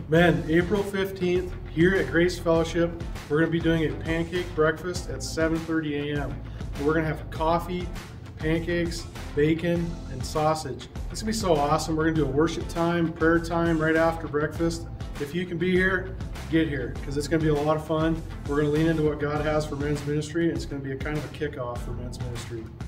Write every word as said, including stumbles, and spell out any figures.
Men, April fifteenth, here at Grace Fellowship, we're going to be doing a pancake breakfast at seven thirty a m We're going to have coffee, pancakes, bacon, and sausage. It's going to be so awesome. We're going to do a worship time, prayer time right after breakfast. If you can be here, get here, because it's going to be a lot of fun. We're going to lean into what God has for men's ministry, and it's going to be a kind of a kickoff for men's ministry.